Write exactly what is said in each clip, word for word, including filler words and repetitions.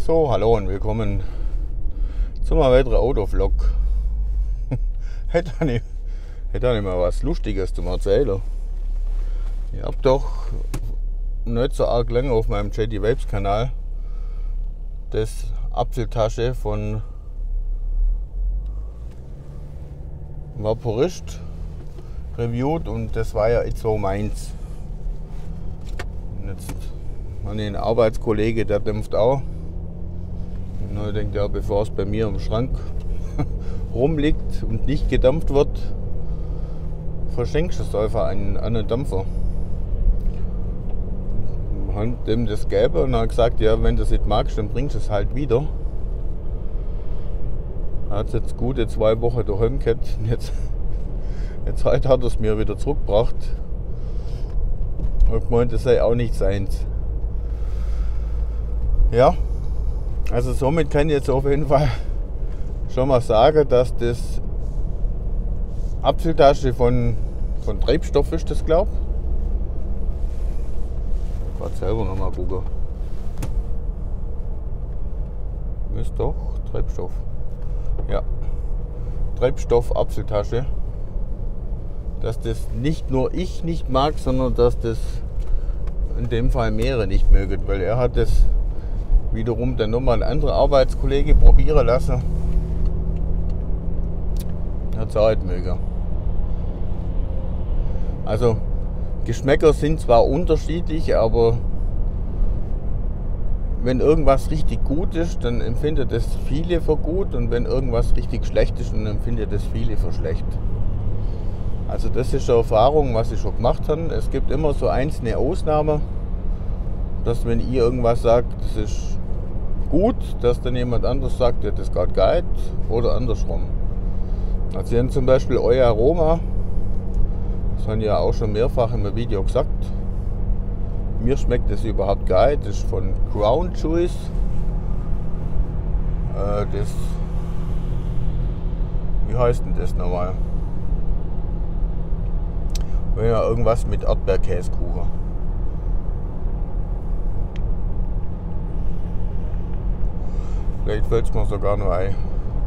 So, hallo und willkommen zu einem weiteren Autovlog. Hätte ich nicht, hätte nicht mal was Lustiges zu erzählen. Ich habe doch nicht so arg lange auf meinem J D Vapes Kanal das Apfeltasche von Vaporist reviewed und das war ja jetzt so meins. Und jetzt habe ich einen Arbeitskollege, der dämpft auch. Und ich denke, ja, bevor es bei mir im Schrank rumliegt und nicht gedampft wird, verschenkst du es einfach an einen Dampfer. Und dem das Gelbe und hat gesagt, ja, wenn du es nicht magst, dann bringst du es halt wieder. Er hat es jetzt gute zwei Wochen daheim gehabt. Jetzt, jetzt heute hat er es mir wieder zurückgebracht. Und gemeint, das sei auch nicht seins. Ja, also somit kann ich jetzt auf jeden Fall schon mal sagen, dass das Apfeltasche von, von Treibstoff ist, das glaube ich. Ich kann selber noch mal gucken. Ist doch Treibstoff. Ja, Treibstoff Apfeltasche. Dass das nicht nur ich nicht mag, sondern dass das in dem Fall mehrere nicht mögen, weil er hat das wiederum dann nochmal ein anderer Arbeitskollege probieren lassen. Hat es auch nicht mögen. Also Geschmäcker sind zwar unterschiedlich, aber wenn irgendwas richtig gut ist, dann empfindet es viele für gut, und wenn irgendwas richtig schlecht ist, dann empfindet es viele für schlecht. Also das ist eine Erfahrung, was ich schon gemacht habe. Es gibt immer so einzelne Ausnahmen, dass wenn ihr irgendwas sagt, das ist gut, dass dann jemand anderes sagt, ja, das geht gar nicht, oder andersrum. Also ihr habt zum Beispiel euer Aroma, das haben ja auch schon mehrfach in meinem Video gesagt. Mir schmeckt das überhaupt gar nicht. Das ist von Crown Juice. Äh, das, wie heißt denn das nochmal? Wenn ja irgendwas mit Erdbeerkäsekuchen. Vielleicht fällt es mir sogar noch ein.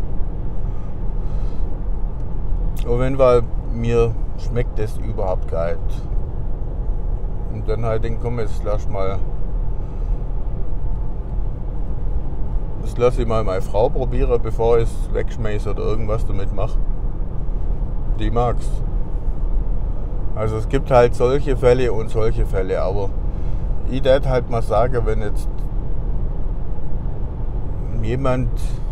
Auf jeden Fall, mir schmeckt das überhaupt gar nicht. Und dann halt den komm, jetzt lass mal. Das lasse ich mal meine Frau probieren, bevor ich es wegschmeiße oder irgendwas damit mache. Die mag's. Also es gibt halt solche Fälle und solche Fälle, aber ich würde halt mal sagen, wenn jetzt jemand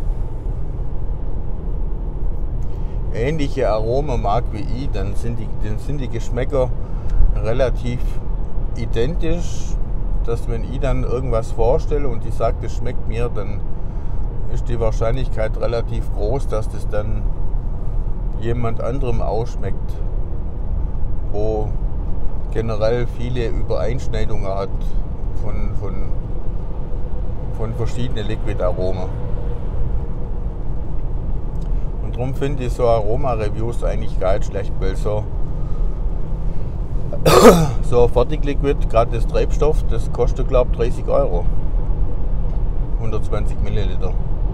ähnliche Aromen mag wie ich, dann sind die, dann sind die Geschmäcker relativ identisch, dass wenn ich dann irgendwas vorstelle und ich sage, das schmeckt mir, dann ist die Wahrscheinlichkeit relativ groß, dass das dann jemand anderem ausschmeckt, wo generell viele Übereinschneidungen hat von, von, von verschiedenen Liquid-Aromen. Und darum finde ich so Aroma-Reviews eigentlich gar nicht schlecht, weil so so ein Fertigliquid, gerade das Treibstoff, das kostet glaube ich dreißig Euro. hundertzwanzig Milliliter.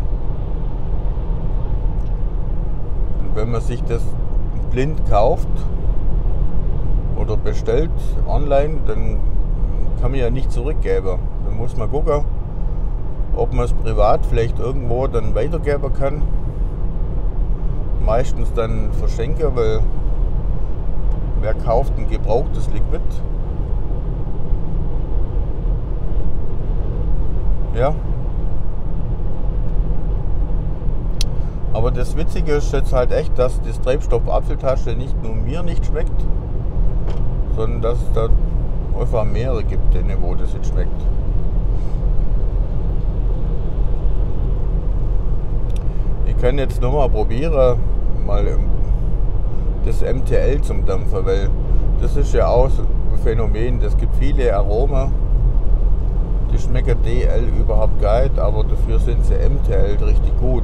Und wenn man sich das blind kauft oder bestellt online, dann kann man ja nicht zurückgeben. Dann muss man gucken, ob man es privat vielleicht irgendwo dann weitergeben kann. Meistens dann verschenken, weil wer kauft ein gebrauchtes Liquid? Ja. Aber das Witzige ist jetzt halt echt, dass das Treibstoff Apfeltasche nicht nur mir nicht schmeckt, sondern dass es da einfach mehrere gibt, denen wo das jetzt schmeckt. Ich kann jetzt nochmal probieren, mal das M T L zum Dampfen, weil das ist ja auch so ein Phänomen. Es gibt viele Aromen, die schmecken D L überhaupt gar nicht, aber dafür sind sie M T L richtig gut.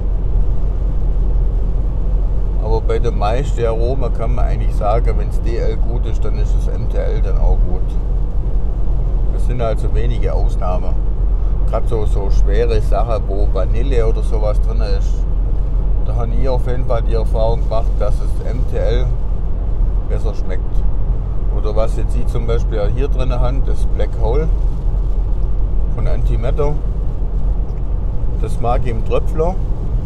Aber bei den meisten Aromen kann man eigentlich sagen, wenn es D L gut ist, dann ist das M T L dann auch gut. Das sind also wenige Ausnahmen. gerade so, so schwere Sachen, wo Vanille oder sowas drin ist, da habe ich auf jeden Fall die Erfahrung gemacht, dass es M T L besser schmeckt. Oder was jetzt ich zum Beispiel hier drin habe, das Black Hole von Antimatter. Das mag ich im Tröpfler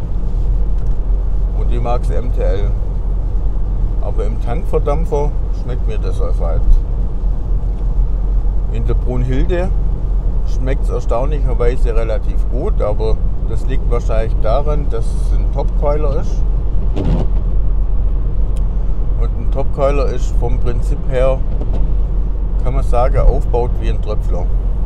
und ich mag es M T L. Aber im Tankverdampfer schmeckt mir das einfach halt. In der Brunhilde schmeckt es erstaunlicherweise relativ gut, aber das liegt wahrscheinlich daran, dass es ein Topcoiler ist. Und ein Topcoiler ist vom Prinzip her, kann man sagen, aufgebaut wie ein Tröpfler.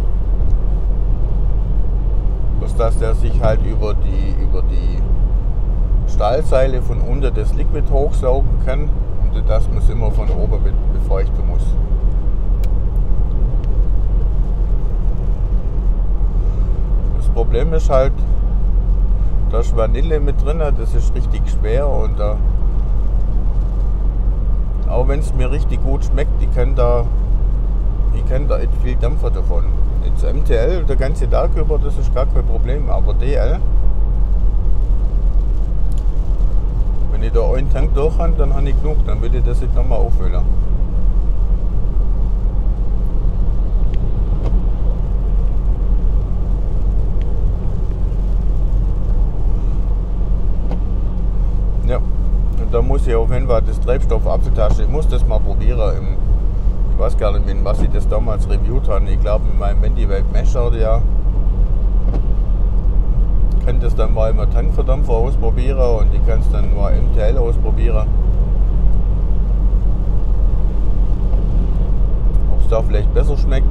Bloß dass der sich halt über die, über die Stahlseile von unten das Liquid hochsaugen kann und dass man es immer von oben befeuchten muss. Das Problem ist halt, da ist Vanille mit drin, das ist richtig schwer und da, auch wenn es mir richtig gut schmeckt, ich kann da, ich kann da nicht viel Dampfer davon. Jetzt M T L, der ganze Tag über, das ist gar kein Problem, aber D L, wenn ich da einen Tank durch habe, dann habe ich genug, dann will ich das nicht nochmal auffüllen. Ja, und da muss ich auf jeden Fall das Treibstoff-Apfeltasche, ich muss das mal probieren. Im, ich weiß gar nicht mehr, was ich das damals reviewt habe. Ich glaube, mit meinem Mendivate Mesher, ja, ich kann das dann mal im Tankverdampfer ausprobieren und ich kann es dann mal M T L ausprobieren. Ob es da vielleicht besser schmeckt.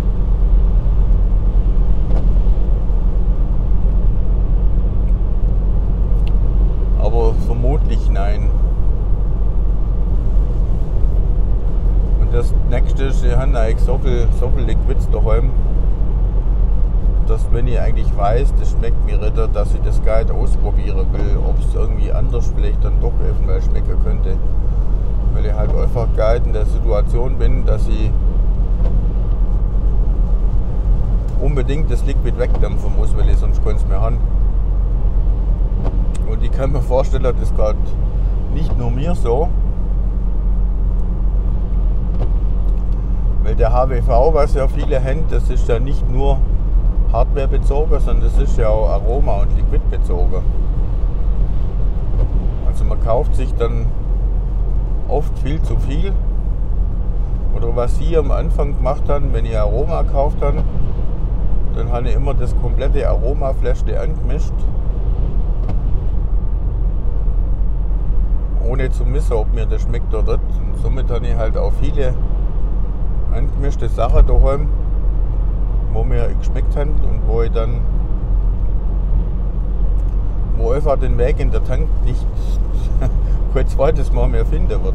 Aber vermutlich nein. Und das nächste ist, ich habe eigentlich so viel, so viel Liquids daheim, dass wenn ich eigentlich weiß, das schmeckt mir nicht, dass ich das gar nicht ausprobieren will, ob es irgendwie anders vielleicht dann doch eventuell schmecken könnte. Weil ich halt einfach gar nicht in der Situation bin, dass ich unbedingt das Liquid wegdampfen muss, weil ich sonst keins mehr habe. Und ich kann mir vorstellen, das geht nicht nur mir so, weil der H W V, was ja viele haben, das ist ja nicht nur Hardware bezogen, sondern das ist ja auch Aroma und Liquid bezogen. Also man kauft sich dann oft viel zu viel. Oder was sie am Anfang gemacht haben, wenn ich Aroma gekauft habe, dann habe ich immer das komplette Aromafläschchen angemischt, ohne zu wissen, ob mir das schmeckt oder nicht. Und somit habe ich halt auch viele angemischte Sachen daheim, wo mir geschmeckt haben und wo ich dann, wo einfach den Weg in der Tank nicht kein zweites Mal mehr finden wird.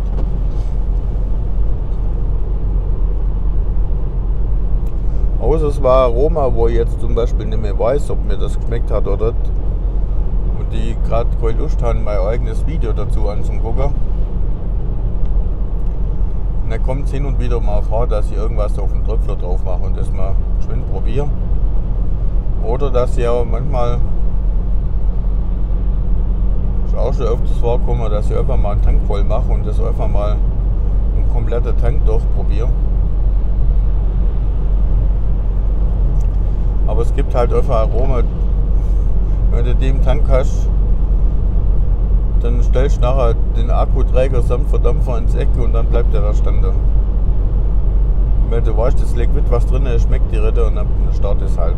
Außer es war Aroma, wo ich jetzt zum Beispiel nicht mehr weiß, ob mir das geschmeckt hat oder nicht. Und die gerade keine Lust haben, mein eigenes Video dazu anzugucken. Und dann kommt es hin und wieder mal vor, dass ich irgendwas auf den Tröpfler drauf mache und das mal geschwind probiere. Oder dass ich auch manchmal, ist auch schon öfters vorgekommen, dass ich einfach mal einen Tank voll mache und das einfach mal einen kompletten Tank durchprobiere. Aber es gibt halt einfach Aroma, wenn du den Tank hast, dann stellst du nachher den Akkuträger samt Verdampfer ins Eck und dann bleibt der da stehen. Wenn du weißt, das Liquid, was drin ist, schmeckt die Ritte und dann startet es halt.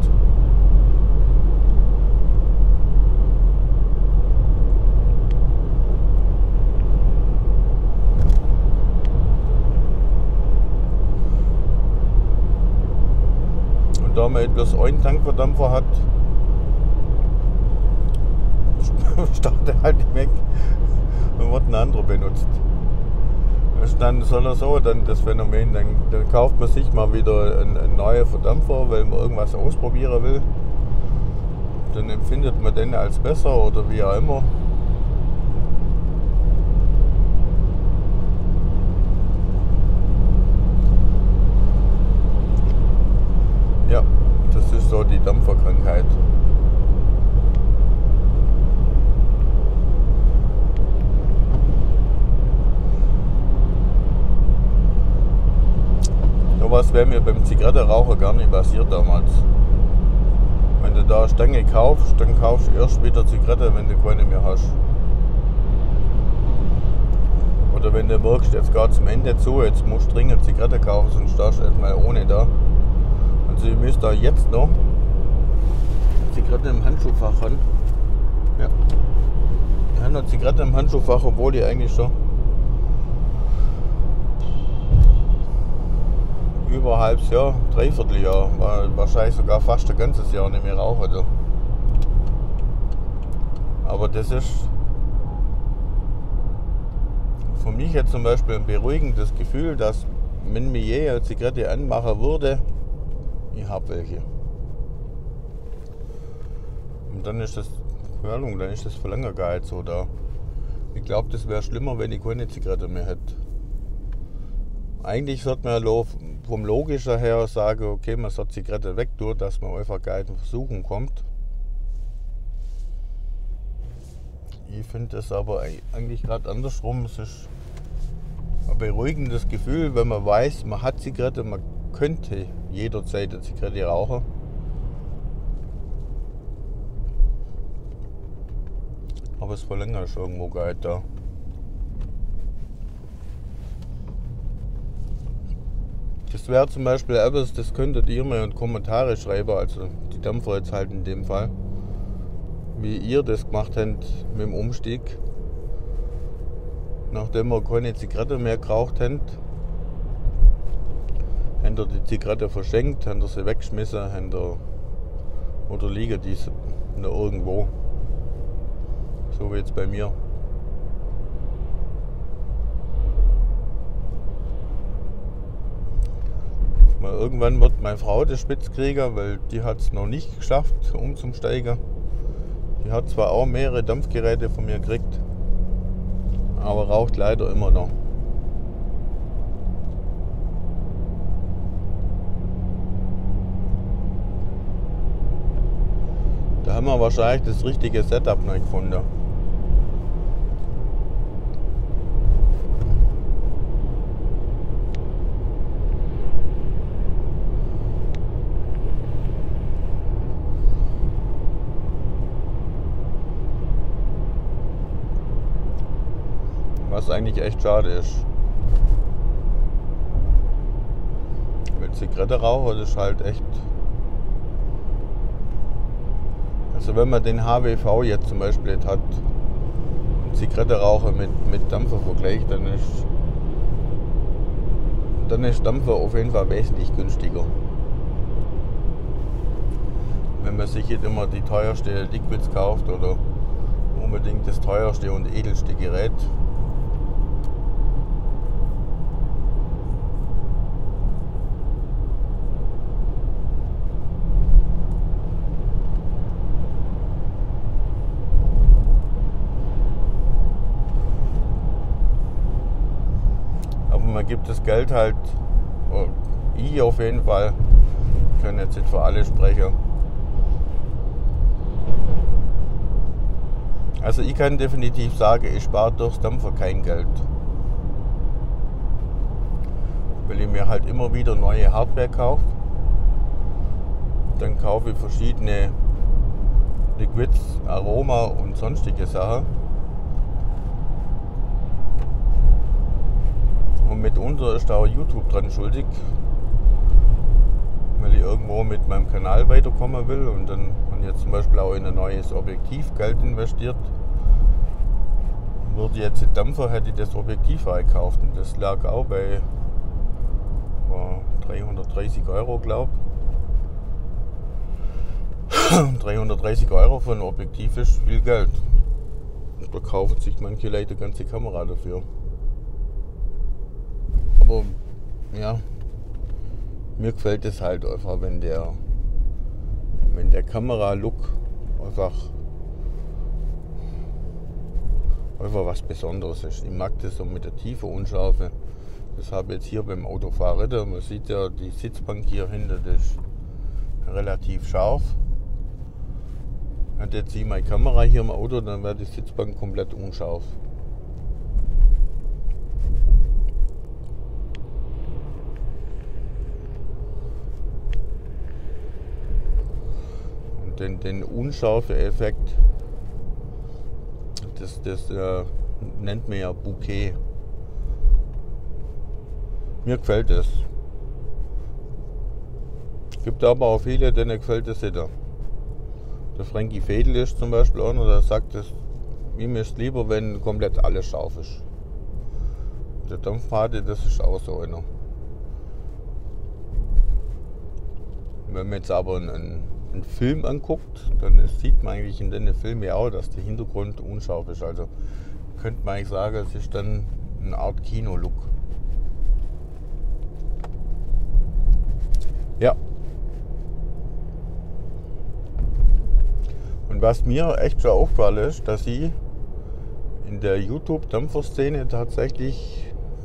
Und da man bloß einen Tankverdampfer hat, startet halt nicht weg und wird ein anderer benutzt. Das ist dann so oder so dann das Phänomen, dann, dann kauft man sich mal wieder einen, einen neuen Verdampfer, weil man irgendwas ausprobieren will. Dann empfindet man den als besser oder wie auch immer. Ja, das ist so die Dampferkrankheit. wäre mir beim Zigarettenrauchen gar nicht passiert damals. Wenn du da eine Stange kaufst, dann kaufst du erst wieder Zigarette, wenn du keine mehr hast. Oder wenn du merkst, jetzt geht zum Ende zu, jetzt musst du dringend Zigarette kaufen, sonst stehst du erstmal ohne da. Also ihr müsst da jetzt noch Zigarette im Handschuhfach haben. Ja. Ich habe noch Zigarette im Handschuhfach, obwohl die eigentlich schon über ein halbes Jahr, dreiviertel Jahr, wahrscheinlich sogar fast ein ganzes Jahr nicht mehr rauche. Aber das ist für mich jetzt zum Beispiel ein beruhigendes Gefühl, dass wenn mir je eine Zigarette anmachen würde, ich habe welche. Und dann ist das, keine Ahnung, dann ist das für lange gar nicht so da. Ich glaube, das wäre schlimmer, wenn ich keine Zigarette mehr hätte. Eigentlich sollte man vom Logischen her sagen, okay, man sollte Zigarette wegtun, dass man einfach gar nicht in Versuchung kommt. Ich finde das aber eigentlich gerade andersrum. Es ist ein beruhigendes Gefühl, wenn man weiß, man hat Zigarette, man könnte jederzeit eine Zigarette rauchen. Aber es verlängert ist irgendwo gar nicht da. Das wäre zum Beispiel etwas, das könntet ihr mir in Kommentare schreiben, also die Dampfer jetzt halt in dem Fall, wie ihr das gemacht habt mit dem Umstieg. Nachdem wir keine Zigarette mehr geraucht habt, habt ihr die Zigarette verschenkt, habt ihr sie weggeschmissen, habt ihr, oder liegen die noch irgendwo. So wie jetzt bei mir. Weil irgendwann wird meine Frau das spitz kriegen, weil die hat es noch nicht geschafft, umzusteigen. Die hat zwar auch mehrere Dampfgeräte von mir gekriegt, aber raucht leider immer noch. Da haben wir wahrscheinlich das richtige Setup noch gefunden. Was eigentlich echt schade ist. Weil Zigarette rauchen, das ist halt echt. Also wenn man den H W V jetzt zum Beispiel jetzt hat, Zigarette rauchen mit, mit Dampfer vergleicht, dann ist, dann ist Dampfer auf jeden Fall wesentlich günstiger. Wenn man sich jetzt immer die teuerste Liquids kauft oder unbedingt das teuerste und edelste Gerät. Man gibt das Geld halt, ich auf jeden Fall, ich kann jetzt nicht für alle sprechen. Also ich kann definitiv sagen, ich spare durchs Dampfer kein Geld. Weil ich mir halt immer wieder neue Hardware kaufe. Dann kaufe ich verschiedene Liquids, Aroma und sonstige Sachen. Und mitunter ist auch YouTube dran schuldig, weil ich irgendwo mit meinem Kanal weiterkommen will und dann und jetzt zum Beispiel auch in ein neues Objektiv Geld investiert. Würde jetzt den Dampfer, hätte ich das Objektiv gekauft und das lag auch bei war dreihundertdreißig Euro, glaube ich. dreihundertdreißig Euro für ein Objektiv ist viel Geld. Da kaufen sich manche Leute eine ganze Kamera dafür. Aber ja, mir gefällt es halt einfach, wenn der, wenn der Kamera-Look einfach, einfach was Besonderes ist. Ich mag das so mit der Tiefe Unscharfe. Das habe ich jetzt hier beim Autofahrräder. Man sieht ja die Sitzbank hier hinter, das ist relativ scharf. Hat jetzt ich meine Kamera hier im Auto, dann wäre die Sitzbank komplett unscharf. den, den Unschärfe-Effekt, das, das äh, nennt man ja Bouquet. Mir gefällt es. Es gibt aber auch viele, denen gefällt es nicht. Der Frankie Fedel ist zum Beispiel einer, der sagt, es, ihm ist lieber, wenn komplett alles scharf ist. Der Dampfpate, das ist auch so einer. Wenn man jetzt aber einen, einen Film anguckt, dann sieht man eigentlich in den Filmen auch, dass der Hintergrund unscharf ist. Also könnte man eigentlich sagen, es ist dann eine Art Kino-Look. Ja. Und was mir echt schon aufgefallen ist, dass ich in der YouTube-Dampfer-Szene tatsächlich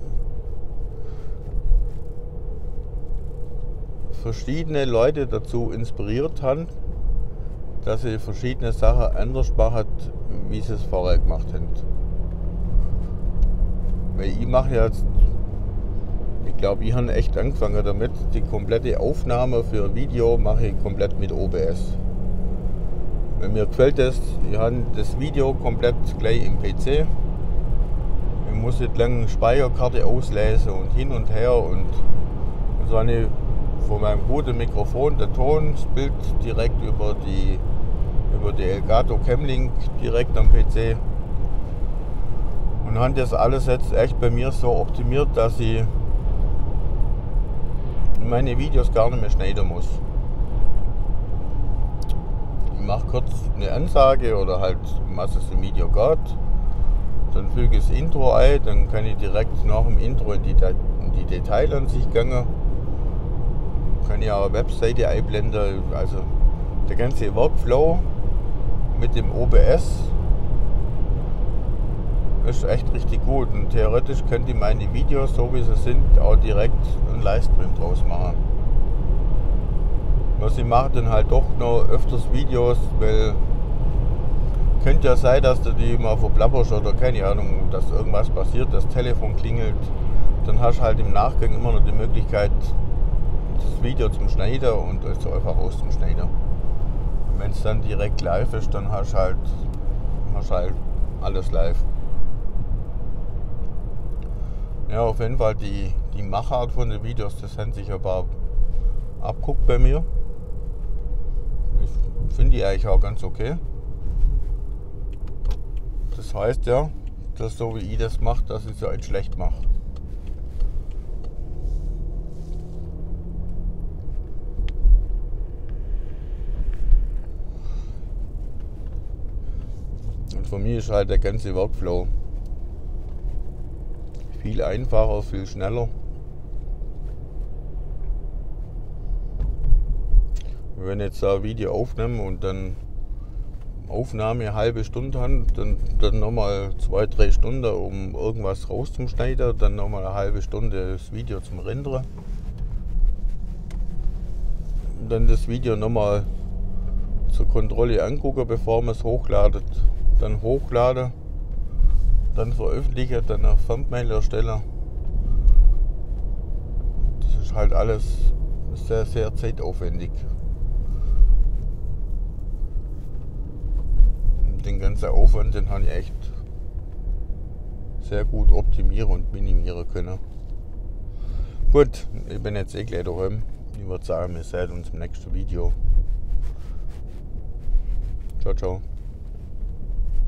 verschiedene Leute dazu inspiriert haben, dass sie verschiedene Sachen anders machen, wie sie es vorher gemacht haben. Weil ich mache jetzt, ich glaube, ich habe echt angefangen damit, die komplette Aufnahme für ein Video mache ich komplett mit O B S. Wenn mir gefällt das, ich habe das Video komplett gleich im P C. Ich muss nicht lange Speicherkarte auslesen und hin und her und, und so eine von meinem guten Mikrofon, der Ton, das Bild direkt über die über die Elgato Camlink direkt am P C. Und habe das alles jetzt echt bei mir so optimiert, dass ich meine Videos gar nicht mehr schneiden muss. Ich mache kurz eine Ansage oder halt, was es im Video geht. Dann füge ich das Intro ein, dann kann ich direkt nach dem Intro in die, in die Detailansicht gehen. Kann ich auch eine Webseite einblenden. Also der ganze Workflow mit dem O B S ist echt richtig gut. Und theoretisch könnte ich meine Videos, so wie sie sind, auch direkt einen Livestream draus machen. Was ich mache dann halt doch noch öfters Videos, weil könnte ja sein, dass du die mal verplapperst oder keine Ahnung, dass irgendwas passiert, das Telefon klingelt. Dann hast du halt im Nachgang immer noch die Möglichkeit, das Video zum Schneiden und es einfach rauszuschneiden. Wenn es dann direkt live ist, dann hast du halt, hast halt alles live. Ja, auf jeden Fall die, die Machart von den Videos, das haben sich ein paar abguckt bei mir. Ich finde die eigentlich auch ganz okay. Das heißt ja, dass so wie ich das mache, dass ich es ja nicht schlecht mache. Und für mich ist halt der ganze Workflow viel einfacher, viel schneller. Wenn ich jetzt ein Video aufnehme und dann Aufnahme eine halbe Stunde haben, dann, dann nochmal zwei, drei Stunden, um irgendwas rauszuschneiden, dann nochmal eine halbe Stunde das Video zum Rendern. Und dann das Video nochmal zur Kontrolle angucken, bevor man es hochladet. Dann hochladen, dann veröffentlichen, dann ein Thumbnail erstellen. Das ist halt alles sehr, sehr zeitaufwendig. Den ganzen Aufwand, den habe ich echt sehr gut optimieren und minimieren können. Gut, ich bin jetzt eh gleich daheim. Ich würde sagen, wir sehen uns im nächsten Video. Ciao, ciao.